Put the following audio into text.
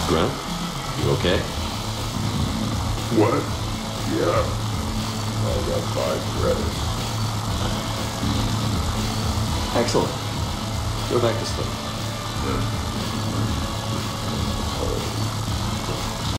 Grunt, you okay? What? Yeah. I got 5 credits. Excellent. Go back to sleep. Yeah.